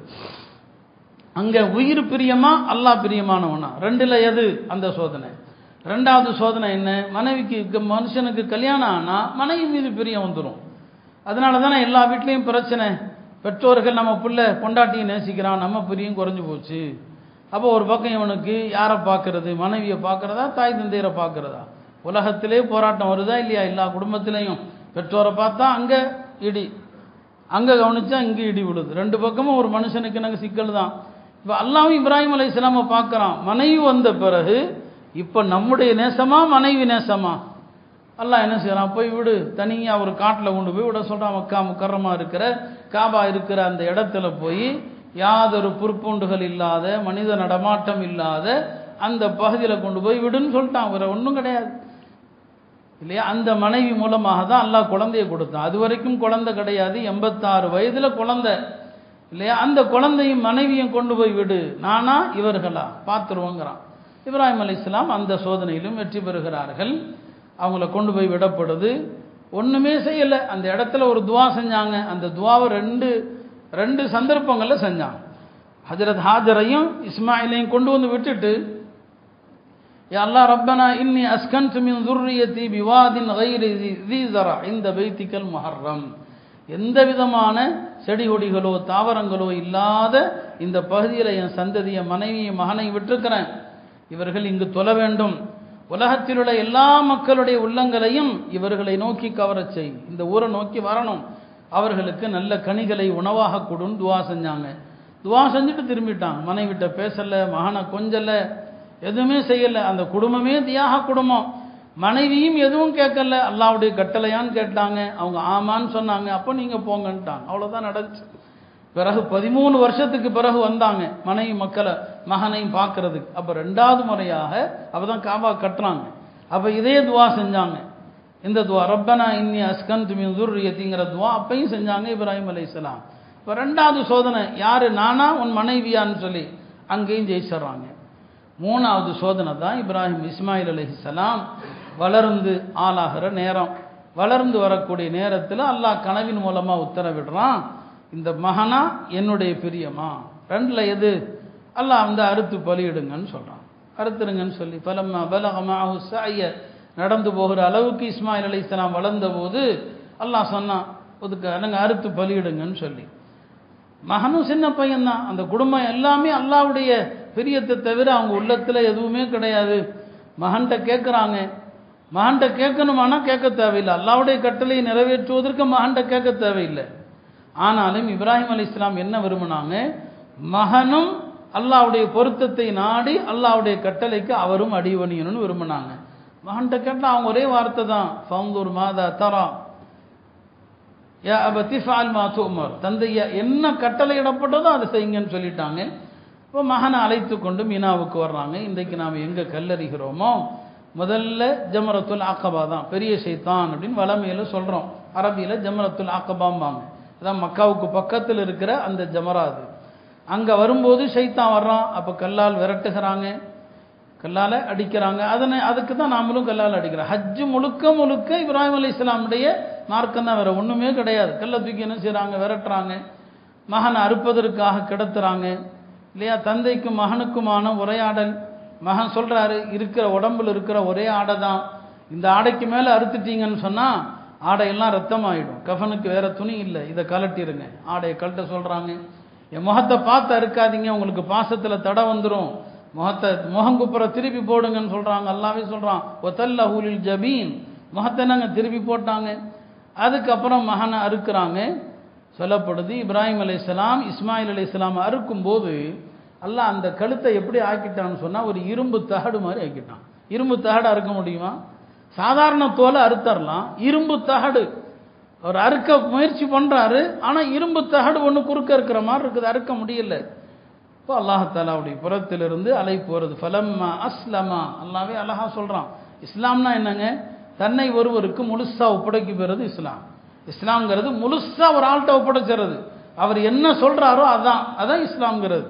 அங்கே உயிர் பிரியமா அல்லாஹ் பிரியமானவனா, ரெண்டுல எது அந்த சோதனை. ரெண்டாவது சோதனை என்ன, மனைவிக்கு, மனுஷனுக்கு கல்யாணம் ஆனால் மனைவி மீது பிரியம் வந்துடும். அதனால தானே எல்லா வீட்லேயும் பிரச்சனை. பெற்றோர்கள் நம்ம பிள்ளை பொண்டாட்டியை நேசிக்கிறான், நம்ம பிரியம் குறைஞ்சி போச்சு. அப்போ ஒரு பக்கம் இவனுக்கு யாரை பார்க்கறது, மனைவியை பார்க்கறதா, தாய் தந்தையரை பார்க்கறதா? உலகத்திலே போராட்டம் வருதா இல்லையா? எல்லா குடும்பத்திலையும் பெற்றோரை பார்த்தா அங்கே இடி, அங்கே கவனிச்சா இங்கே இடி விழுது. ரெண்டு பக்கமும் ஒரு மனுஷனுக்கு எனக்கு சிக்கல் தான். இப்போ அல்லாஹ்வும் இப்ராஹிம் அலைஹிஸ்ஸலாமை பார்க்குறான். மனைவி வந்த பிறகு இப்போ நம்முடைய நேசமா மனைவி நேசமா? அல்லாஹ் என்ன செய்யறான், போய் விடு, தனியாக ஒரு காட்டில் கொண்டு போய் விட சொல்கிறான். மக்கா முக்கர்ரமா இருக்கிற காபா இருக்கிற அந்த இடத்துல போய் யாதொரு புற்பூண்டுகள் இல்லாத, மனித நடமாட்டம் இல்லாத அந்த பகுதியில் கொண்டு போய் விடுன்னு சொல்லிட்டான். வேற ஒன்றும் கிடையாது இல்லையா? அந்த மனைவி மூலமாக தான் அல்லாஹ் குழந்தையை கொடுத்தான். அது வரைக்கும் குழந்தை கிடையாது, எண்பத்தாறு வயதில் குழந்தை இல்லையா? அந்த குழந்தையும் மனைவியும் கொண்டு போய் விடு, நானா இவர்களா பார்த்துருவோங்கிறான். இப்ராஹிம் அலைஹிஸ்ஸலாம் அந்த சோதனையிலும் வெற்றி பெறுகிறார்கள். அவங்கள கொண்டு போய் விடப்படுது. ஒன்றுமே செய்யலை, அந்த இடத்துல ஒரு துவா செஞ்சாங்க. அந்த துவாவை ரெண்டு ரெண்டு சந்தர்ப்பங்களில் செஞ்சாங்க. ஹஜ்ரத் ஹாஜரையும் இஸ்மாயிலையும் கொண்டு வந்து விட்டுட்டு, யா அல்லாஹ் ரப்பனா இன்னி அஸ்கன்து மின் ذُرِّيَّتِي بِوَادٍ غَيْرِ ذِي زَرْعٍ عِندَ بَيْتِكَ الْمُحَرَّمِ, எந்த விதமான செடி கொடிகளோ தாவரங்களோ இல்லாத இந்த பகுதியில் என் சந்ததிய மனைவியை மகனை விட்டிருக்கிறேன். இவர்கள் இங்கு தொழ வேண்டும். உலகத்தில் உள்ள எல்லா மக்களுடைய உள்ளங்களையும் இவர்களை நோக்கி கவரச் செய், இந்த ஊரை நோக்கி வரணும், அவர்களுக்கு நல்ல கனிகளை உணவாக கொடுன்னு துவா செஞ்சாங்க. துவா செஞ்சுட்டு திரும்பிட்டாங்க. மனைவிட்ட பேசலை, மகனை கொஞ்சலை, எதுவுமே செய்யலை. அந்த குடும்பமே தியாக குடும்பம். மனைவியும் எதுவும் கேட்கல, அல்லாஹ்வுடைய கட்டளையான்னு கேட்டாங்க. அவங்க ஆமான்னு சொன்னாங்க. அப்போ நீங்கள் போங்கன்ட்டாங்க. அவ்வளோதான் நடந்துச்சு. பிறகு பதிமூணு வருஷத்துக்கு பிறகு வந்தாங்க மனைவி மக்களை மகனையும் பார்க்கறதுக்கு. அப்போ ரெண்டாவது முறையாக அப்போ தான் காபா கட்டுறாங்க. அப்போ இதே துவா செஞ்சாங்க. இந்த துவா ரப்பனா இன்னி அஸ்கன்து மின் ذُرِّيَّتِங்கிற துவா அப்பையும் செஞ்சாங்க இப்ராஹிம் அலைஹிஸ்ஸலாம். இப்போ ரெண்டாவது சோதனை யார், நானா உன் மனைவியான்னு சொல்லி அங்கேயும் ஜெயிச்சிட்றாங்க. மூணாவது சோதனை தான் இப்ராஹிம் இஸ்மாயில் அலைஹிஸ்ஸலாம் வளர்ந்து ஆளாகிற நேரம். வளர்ந்து வரக்கூடிய நேரத்தில் அல்லாஹ் கனவின் மூலமாக உத்தரவிடுறான், இந்த மகனா என்னுடைய பிரியமா? ரெண்டில் எது? அல்லாஹ் வந்து அறுத்து பலியிடுங்கன்னு சொல்கிறான். அறுத்துருங்கன்னு சொல்லி பலம்மா பலக மஅஹு ஸஅய, நடந்து போகிற அளவுக்கு இஸ்மாயில் அலைஹிஸ்ஸலாம் வளர்ந்த போது அல்லாஹ் சொன்னான், ஒதுக்க நாங்கள் அறுத்து பலியிடுங்கன்னு சொல்லி. மகனும் சின்ன பையன்தான். அந்த குடும்பம் எல்லாமே அல்லாஹ்வுடைய பிரியத்தை தவிர அவங்க உள்ளத்தில் எதுவுமே கிடையாது. மகன்கிட்ட கேட்குறாங்க, மகன்கிட்ட கேட்கணுமானா கேட்க தேவையில்லை, அல்லாஹ்வுடைய கட்டளையை நிறைவேற்றுவதற்கு மகன்கிட்ட கேட்க தேவையில்லை. ஆனாலும் இப்ராஹிம் அலைஹிஸ்ஸலாம் என்ன விரும்பினாங்க, மகனும் அல்லாஹ்வுடைய பொருத்தத்தை நாடி அல்லாஹ்வுடைய கட்டளைக்கு அவரும் அடிபணியணும்னு விரும்பினாங்க. மகன்கிட்ட கேட்டால் அவங்க ஒரே வார்த்தை தான், ஃபன்துர் மாதா தரா யா அபதி ஃபஅல் மா துஅமர், தந்தையா என்ன கட்டளை இடப்பட்டதோ அதை செய்யுங்கன்னு சொல்லிட்டாங்க. இப்போ மகனை அழைத்து கொண்டு மீனாவுக்கு வர்றாங்க. இன்றைக்கு நாம் எங்கே கல்லறிகிறோமோ முதல்ல ஜமரத்துல் அக்கபா தான் பெரிய ஷைத்தான் அப்படின்னு வளமையில் சொல்கிறோம். அரபியில் ஜமரத்துல் அக்கபாம்பாங்க. அதான் மக்காவுக்கு பக்கத்தில் இருக்கிற அந்த ஜமரா. அது அங்கே வரும்போது ஷைத்தான் வர்றான். அப்போ கல்லால் விரட்டுகிறாங்க, கல்லால் அடிக்கிறாங்க. அதனை அதுக்கு தான் நாமளும் கல்லால் அடிக்கிறோம். ஹஜ்ஜு முழுக்க முழுக்க இப்ராஹிம் அலைஹிஸ்ஸலாமுடைய மார்க்கம் தான், வேறு ஒன்றுமே கிடையாது. கல்லை தூக்கி என்ன செய்கிறாங்க, விரட்டுறாங்க. மகனை அறுப்பதற்காக கிடத்துறாங்க இல்லையா. தந்தைக்கும் மகனுக்குமான உரையாடல். மகன் சொல்கிறாரு, இருக்கிற உடம்புல இருக்கிற ஒரே ஆடை தான், இந்த ஆடைக்கு மேலே அறுத்துட்டீங்கன்னு சொன்னால் ஆடையெல்லாம் ரத்தமாயிடும், கஃனுக்கு வேறு துணி இல்லை, இதை கலட்டிடுங்க. ஆடையை கழட்ட சொல்கிறாங்க. என் முகத்தை பார்த்து அறுக்காதீங்க, உங்களுக்கு பாசத்தில் தடை வந்துடும், முகத்தை முகங்குப்புற திருப்பி போடுங்கன்னு சொல்கிறாங்க. அல்லாவே சொல்கிறான், ஒத்தல்ல ஹூலில் ஜபீன், முகத்தை நாங்கள் திருப்பி போட்டாங்க. அதுக்கப்புறம் மகனை அறுக்கிறாங்க. சொல்லப்படுது இப்ராஹிம் அலைஹிஸ்ஸலாம் இஸ்மாயில் அலைஹிஸ்ஸலாம் அறுக்கும்போது அல்லாஹ் அந்த கழுத்தை எப்படி ஆக்கிட்டான்னு சொன்னால் ஒரு இரும்பு தகடு மாதிரி ஆக்கிட்டான். இரும்பு தகடு அறுக்க முடியுமா? சாதாரண தோலை அறுத்தரலாம், இரும்பு தகடு அவர் அறுக்க முயற்சி பண்ணுறாரு. ஆனால் இரும்பு தகடு ஒன்று குறுக்க இருக்கிற மாதிரி இருக்குது, அறுக்க முடியல. இப்போ அல்லாஹாலாவுடைய புறத்திலிருந்து அழைப்பு வருது, ஃபலம்மா அஸ்லமா. அல்லாவே அழகா சொல்கிறான், இஸ்லாம்னா என்னங்க, தன்னை ஒருவருக்கு முழுசா ஒப்படைக்கு பெறுறது இஸ்லாம். இஸ்லாம்ங்கிறது முழுசா ஒரு ஆள்கிட்ட ஒப்படைச்சிறது, அவர் என்ன சொல்கிறாரோ அதான் அதான் இஸ்லாம்ங்கிறது.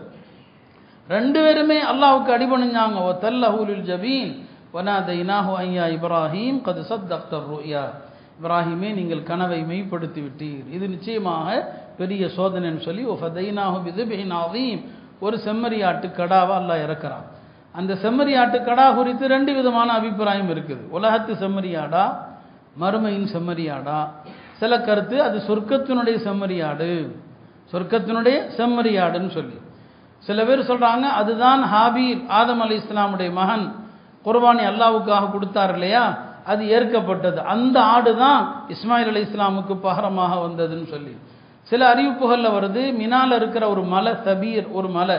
ரெண்டு பேருமே அல்லாஹ்வுக்கு அடிபணிஞ்சாங்க. ஓ தல்லஹூலில் ஜபீன் வனாதைனாஹு ஐயா இப்ராஹிம் கது சத்தக்தர் ருயா. இப்ராஹிமே நீங்கள் கனவை மெய்ப்படுத்தி விட்டீர், இது நிச்சயமாக பெரிய சோதனைன்னு சொல்லி ஓ ஃபதைனாஹு பிதுபின் அதீம், ஒரு செம்மறியாட்டு கடாவை அல்லாஹ் இறக்குறான். அந்த செம்மறியாட்டு கடா குறித்து ரெண்டு விதமான அபிப்பிராயம் இருக்குது. உலகத்து செம்மறியாடா, மறுமையின் செம்மறியாடா. சில கருத்து அது சொர்க்கத்தினுடைய செம்மறியாடு, சொர்க்கத்தினுடைய செம்மறியாடுன்னு சொல்லி. சில பேர் சொல்கிறாங்க அதுதான் ஹாபீல், ஆதம் அலி இஸ்லாமுடைய மகன், குர்பானி அல்லாவுக்காக கொடுத்தார் இல்லையா, அது ஏற்கப்பட்டது. அந்த ஆடு தான் இஸ்மாயில் அலி இஸ்லாமுக்கு பகரமாக வந்ததுன்னு சொல்லி. சில அறிவிப்புகளில் வருது, மினால இருக்கிற ஒரு மலை, சபீர் ஒரு மலை,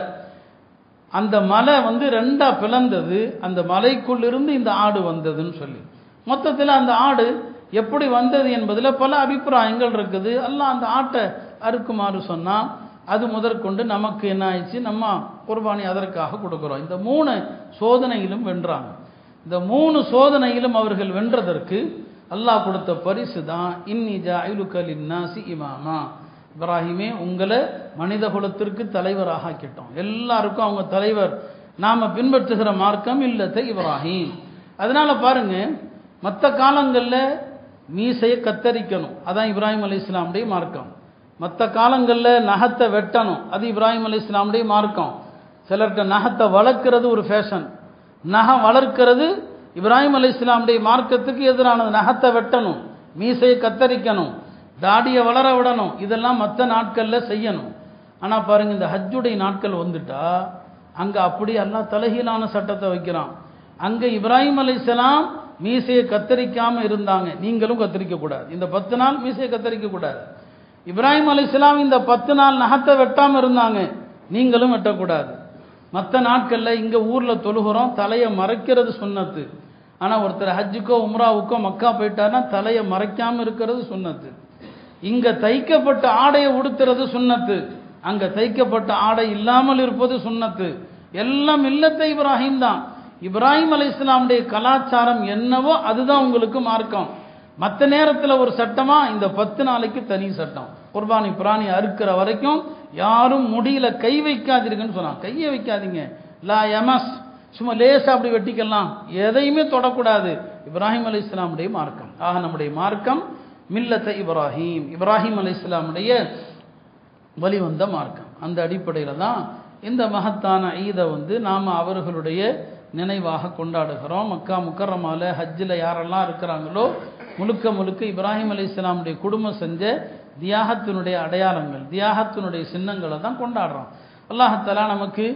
அந்த மலை வந்து ரெண்டா பிளந்தது, அந்த மலைக்குள்ளிருந்து இந்த ஆடு வந்ததுன்னு சொல்லி. மொத்தத்தில் அந்த ஆடு எப்படி வந்தது என்பதில் பல அபிப்பிராயங்கள் இருக்குது. அல்லாஹ் அந்த ஆட்டை அறுக்குமாறு சொன்னால் அது முதற்கொண்டு நமக்கு என்ன ஆயிடுச்சு, நம்ம குர்பானி அதற்காக கொடுக்குறோம். இந்த மூணு சோதனையிலும் வென்றாங்க. இந்த மூணு சோதனையிலும் அவர்கள் வென்றதற்கு அல்லாஹ் கொடுத்த பரிசு தான் இன்னி ஜாயிலுக லின்னாசி இமாமா. இப்ராஹிமே உங்களை மனித குலத்திற்கு தலைவராக ஆக்கிட்டோம், எல்லாருக்கும் அவங்க தலைவர். நாம் பின்பற்றுகிற மார்க்கம் இல்லத்தை இப்ராஹிம். அதனால பாருங்க, மற்ற காலங்களில் மீசையை கத்தரிக்கணும், அதான் இப்ராஹிம் அலி இஸ்லாமுடைய மார்க்கம். மற்ற காலங்களில் நகத்தை வெட்டணும், அது இப்ராஹிம் அலி இஸ்லாமுடைய மார்க்கம். சிலர்கிட்ட நகத்தை வளர்க்கிறது ஒரு ஃபேஷன், நகம் வளர்க்கிறது இப்ராஹிம் அலி இஸ்லாமுடைய மார்க்கத்துக்கு எதிரானது. நகத்தை வெட்டணும், மீசையை கத்தரிக்கணும், தாடியை வளர விடணும், இதெல்லாம் மற்ற நாட்களில் செய்யணும். ஆனால் பாருங்க, இந்த ஹஜ்ஜுடைய நாட்கள் வந்துட்டா அங்கே அப்படி எல்லாம் தலைகீழான சட்டத்தை வைக்கிறான். அங்கே இப்ராஹிம் அலைஹிஸ்ஸலாம் மீசையை கத்தரிக்காமல் இருந்தாங்க, நீங்களும் கத்தரிக்க கூடாது. இந்த பத்து நாள் மீசையை கத்தரிக்க கூடாது. இப்ராஹிம் அலைஹிஸ்ஸலாம் இந்த பத்து நாள் நகத்தை வெட்டாமல் இருந்தாங்க, நீங்களும் வெட்டக்கூடாது. மற்ற நாட்களில் இங்கே ஊரில் தொழுகிறோம், தலையை மறைக்கிறது சுன்னத்து. ஆனால் ஒருத்தர் ஹஜ்ஜுக்கோ உம்ராவுக்கோ மக்கா போயிட்டாருன்னா தலையை மறைக்காமல் இருக்கிறது சுன்னத்து. இங்கே தைக்கப்பட்ட ஆடையை உடுத்துறது சுன்னத்து, அங்கே தைக்கப்பட்ட ஆடை இல்லாமல் இருப்பது சுன்னத்து. எல்லாம் இல்லத்தை இப்ராஹிம் தான். இப்ராஹிம் அலைஹிஸ்ஸலாமுடைய கலாச்சாரம் என்னவோ அதுதான் உங்களுக்கு மார்க்கம். மற்ற நேரத்தில் ஒரு சட்டமா, இந்த பத்து நாளைக்கு தனி சட்டம். குர்பானி பிராணி அறுக்கிற வரைக்கும் யாரும் முடியல கை வைக்காதீங்கன்னு சொன்னாங்க. கையை வைக்காதீங்க, லா யமஸ், சும்மா லேசா அப்படி வெட்டிக்கலாம், எதையுமே தொடக்கூடாது. இப்ராஹிம் அலைஹிஸ்ஸலாமுடைய மார்க்கம். ஆக நம்முடைய மார்க்கம் மில்லத்தை இப்ராஹிம், இப்ராஹிம் அலைஹிஸ்ஸலாமுடைய வழிவந்த மார்க்கம். அந்த அடிப்படையில் தான் இந்த மகத்தான ஈதை வந்து நாம் அவர்களுடைய நினைவாக கொண்டாடுகிறோம். மக்கா முக்கர்ரமால ஹஜ்ஜில் யாரெல்லாம் இருக்கிறாங்களோ முழுக்க முழுக்க இப்ராஹிம் அலைஹிஸ்ஸலாமுடைய குடும்பம் செஞ்ச தியாகத்தினுடைய அடையாளங்கள், தியாகத்தினுடைய சின்னங்களை தான் கொண்டாடுறோம். அல்லாஹ் தஆலா நமக்கு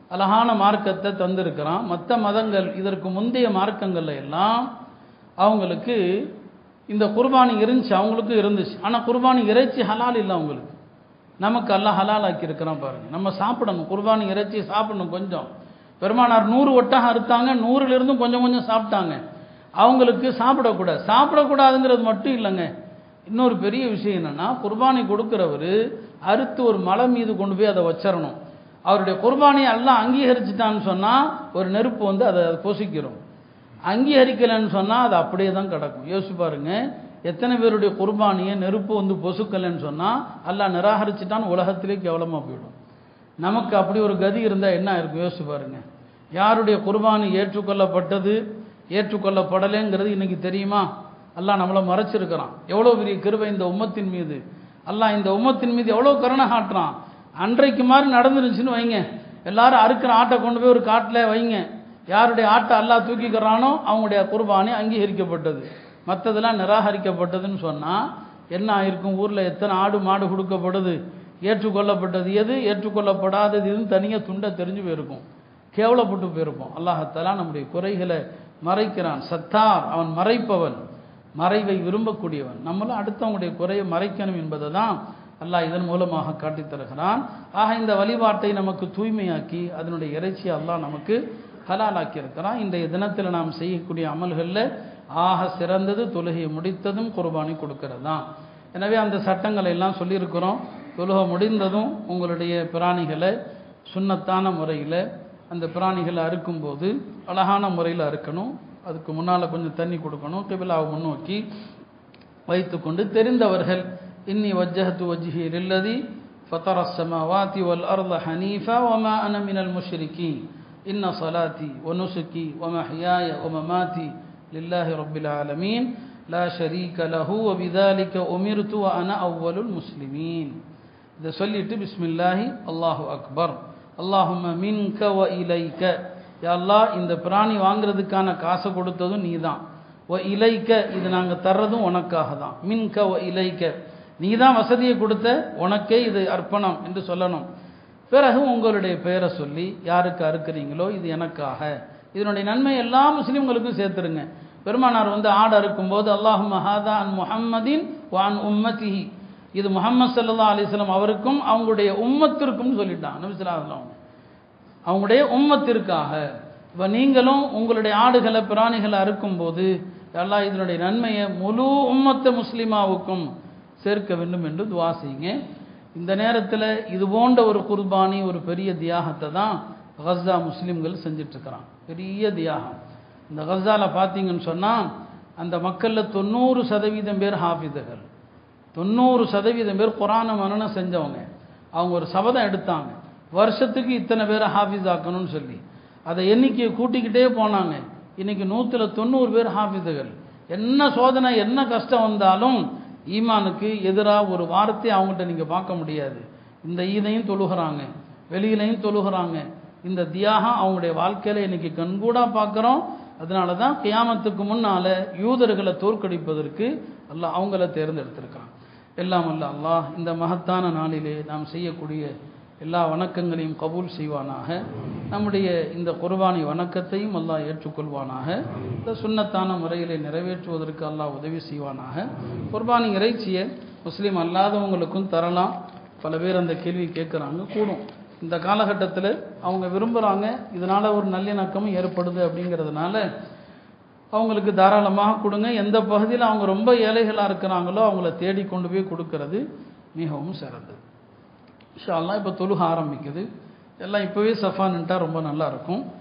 அழகான மார்க்கத்தை தந்திருக்கிறான். மற்ற மதங்கள் இதற்கு முந்தைய மார்க்கங்கள்ல எல்லாம் அவங்களுக்கு இந்த குர்பானி இருந்துச்சு, அவங்களுக்கு இருந்துச்சு. ஆனால் குர்பானி இறைச்சி ஹலால் இல்லை அவங்களுக்கு. நமக்கு அல்லாஹ் ஹலால் ஆக்கி இருக்கிறான் பாருங்க. நம்ம சாப்பிடணும், குர்பானி இறைச்சி சாப்பிடணும். கொஞ்சம் பெருமானார் நூறு ஒட்டகம் அறுத்தாங்க, நூறுலேருந்தும் கொஞ்சம் கொஞ்சம் சாப்பிட்டாங்க. அவங்களுக்கு சாப்பிடக்கூடாது. சாப்பிடக்கூடாதுங்கிறது மட்டும் இல்லைங்க, இன்னொரு பெரிய விஷயம் என்னன்னா, குர்பானி கொடுக்குறவர் அறுத்து ஒரு மலை மீது கொண்டு போய் அதை வச்சிடணும். அவருடைய குர்பானியை எல்லாம் அங்கீகரிச்சுட்டான்னு சொன்னால் ஒரு நெருப்பு வந்து அதை பொசிக்கிறோம். அங்கீகரிக்கலைன்னு சொன்னால் அது அப்படியே தான் கிடக்கும். யோசிச்சு பாருங்க, எத்தனை பேருடைய குர்பானியை நெருப்பு வந்து பொசுக்கலைன்னு சொன்னால் அல்லாஹ் நிராகரிச்சுட்டான்னு உலகத்திலே கேவலமாக போயிடும். நமக்கு அப்படி ஒரு கதி இருந்தால் என்ன இருக்கும் யோசிச்சு பாருங்க. யாருடைய குர்பானி ஏற்றுக்கொள்ளப்பட்டது ஏற்றுக்கொள்ளப்படலைங்கிறது இன்னைக்கு தெரியுமா? அல்லாஹ் நம்மளை மறைச்சிருக்கிறான். எவ்வளோ பெரிய கிருபை இந்த உம்மத்தின் மீது. அல்லாஹ் இந்த உம்மத்தின் மீது எவ்வளோ கருணை காட்டுறான். அன்றைக்கு மாதிரி நடந்துருச்சுன்னு வைங்க, எல்லாரும் அறுக்கிற ஆட்டை கொண்டு போய் ஒரு காட்டில் வைங்க, யாருடைய ஆட்டை அல்லாஹ் தூக்கிக்கிறானோ அவங்களுடைய குர்பானி அங்கீகரிக்கப்பட்டது, மற்றதெல்லாம் நிராகரிக்கப்பட்டதுன்னு சொன்னால் என்ன ஆயிருக்கும்? ஊரில் எத்தனை ஆடு மாடு கொடுக்கப்படுது, ஏற்றுக்கொள்ளப்பட்டது எது ஏற்றுக்கொள்ளப்படாதது எதுன்னு தனியாக துண்டை தெரிஞ்சு போயிருக்கும், கேவலப்பட்டு போயிருப்போம். அல்லாஹத்தாலா நம்முடைய குறைகளை மறைக்கிறான். சத்தார், அவன் மறைப்பவன், மறைவை விரும்பக்கூடியவன். நம்மளும் அடுத்தவங்களுடைய குறையை மறைக்கணும் என்பதை தான் அல்லாஹ் இதன் மூலமாக காட்டித் தருகிறான். ஆக இந்த வழிபாட்டை நமக்கு தூய்மையாக்கி அதனுடைய இறைச்சியை அல்லாஹ் நமக்கு ஹலாலாக்கி இருக்கிறான். இன்றைய தினத்தில் நாம் செய்யக்கூடிய அமல்களில் ஆக சிறந்தது தொழுகையை முடித்ததும் குர்பானி கொடுக்கிறது தான். எனவே அந்த சட்டங்களை எல்லாம் சொல்லியிருக்கிறோம். தொழுகை முடிந்ததும் உங்களுடைய பிராணிகளை சுன்னத்தான முறையில் அந்த பிராணிகளை அறுக்கும்போது அழகான முறையில் அறுக்கணும். அதுக்கு முன்னால் கொஞ்சம் தண்ணி கொடுக்கணும். கிபிலாவை முன்னோக்கி வைத்துக்கொண்டு தெரிந்தவர்கள் இன்னி வஜ்ஜஹது வஜ்ஹி லில்லதி ஃபதர ஸமாவாதி வல் அர்த ஹனீஃபா வமா அன மினல் முஷ்ரிகீன் இன்ன ஸலாத்தி வ நுஸுகி வ மஹ்யாய வ மமாத்தி லில்லாஹி ரப்பில் ஆலமீன் லா ஷரீக லஹு வ பிதாலிக உமிர்து வ அன அவ்வலுல் முஸ்லிமீன். இதை சொல்லிட்டு பிஸ்மில்லாஹி அல்லாஹு அக்பர் அல்லாஹும்ம மின்க வ இலைக்க, யா அல்லாஹ் இந்த பிராணி வாங்குறதுக்கான காசை கொடுத்ததும் நீ தான், வ இலைக்க இது நாங்கள் தர்றதும் உனக்காக தான், மின்க வ இலைக்க நீ தான் வசதியை கொடுத்த, உனக்கே இது அர்ப்பணம் என்று சொல்லணும். பிறகு உங்களுடைய பெயரை சொல்லி யாருக்கு அறுக்கிறீங்களோ இது எனக்காக, இதனுடைய நன்மை எல்லா முஸ்லீம்களுக்கும் சேர்த்துருங்க. பெருமானார் வந்து ஆடு அறுக்கும்போது அல்லாஹும்ம ஹாதா அன் முஹம்மதின் வான் உம்மதிஹி, இது முஹம்மது ஸல்லல்லாஹு அலைஹி வஸல்லம் அவருக்கும் அவங்களுடைய உம்மத்திற்கும் சொல்லிட்டான். நபி ஸல்லல்லாஹு அலைஹி வஸல்லம் அவங்களுடைய உம்மத்திற்காக. இப்போ நீங்களும் உங்களுடைய ஆடுகளை பிராணிகளை அறுக்கும்போது அல்லாஹ் இதனுடைய நன்மையை முழு உம்மத்த முஸ்லிமாவுக்கும் சேர்க்க வேண்டும் என்று துவா செய்யுங்க. இந்த நேரத்தில் இது போன்ற ஒரு குர்பானி, ஒரு பெரிய தியாகத்தை தான் கஸா முஸ்லீம்கள் செஞ்சிட்ருக்கிறான். பெரிய தியாகம். இந்த கஸாவில் பார்த்தீங்கன்னு சொன்னால் அந்த மக்களில் தொண்ணூறு சதவீதம் பேர் ஹாஃபிதுகள், தொண்ணூறு சதவீதம் பேர் குரானை மனனம் செஞ்சவங்க. அவங்க ஒரு சபதம் எடுத்தாங்க, வருஷத்துக்கு இத்தனை பேரை ஹாஃபிஸ் ஆக்கணும்னு சொல்லி. அதை எண்ணிக்கையை கூட்டிக்கிட்டே போனாங்க. இன்னைக்கு நூற்றில் தொண்ணூறு பேர் ஹாஃபிதுகள். என்ன சோதனை என்ன கஷ்டம் வந்தாலும் ஈமானுக்கு எதிராக ஒரு வார்த்தையை அவங்கள்ட்ட நீங்கள் பார்க்க முடியாது. இந்த ஈதையும் தொழுகிறாங்க, வெளியிலையும் தொழுகிறாங்க. இந்த தியாகம் அவங்களுடைய வாழ்க்கையில் இன்னைக்கு கண்கூடாக பார்க்குறோம். அதனால தான் கியாமத்துக்கு முன்னால் யூதர்களை தோற்கடிப்பதற்கு அல்லாஹ் அவங்கள தேர்ந்தெடுத்திருக்கிறான். எல்லாம் அல்ல அல்லாஹ் இந்த மகத்தான நாளிலே நாம் செய்யக்கூடிய எல்லா வணக்கங்களையும் கபூல் செய்வானாக. நம்முடைய இந்த குர்பானி வணக்கத்தையும் அல்லாஹ் ஏற்றுக்கொள்வானாக. இந்த சுன்னத்தான முறையிலே நிறைவேற்றுவதற்கு அல்லாஹ் உதவி செய்வானாக. குர்பானி இறைச்சியை முஸ்லீம் அல்லாதவங்களுக்கும் தரலாம். பல பேர் அந்த கேள்வி கேட்குறாங்க. கூடும் இந்த காலகட்டத்தில் அவங்க விரும்புகிறாங்க, இதனால் ஒரு நல்லிணக்கமும் ஏற்படுது அப்படிங்கிறதுனால அவங்களுக்கு தாராளமாக கொடுங்க. எந்த பகுதியில் அவங்க ரொம்ப ஏழைகளாக இருக்கிறாங்களோ அவங்கள தேடி கொண்டு போய் கொடுக்கறது மிகவும் சிறந்தது. இன்ஷா அல்லாஹ் இப்போ தொழுக ஆரம்பிக்குது. எல்லாம் இப்போவே சஃபா நின்ட்டால் ரொம்ப நல்லாயிருக்கும்.